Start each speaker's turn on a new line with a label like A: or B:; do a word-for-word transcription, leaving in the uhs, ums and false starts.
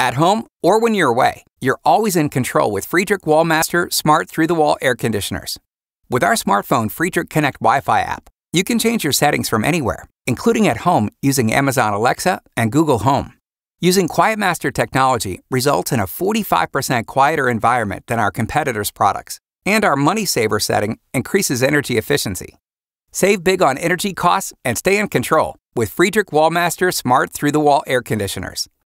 A: At home or when you're away, you're always in control with Friedrich WallMaster Smart Through-the-Wall Air Conditioners. With our smartphone Friedrich Connect Wi-Fi app, you can change your settings from anywhere, including at home using Amazon Alexa and Google Home. Using QuietMaster technology results in a forty-five percent quieter environment than our competitors' products, and our Money Saver setting increases energy efficiency. Save big on energy costs and stay in control with Friedrich WallMaster Smart Through-the-Wall Air Conditioners.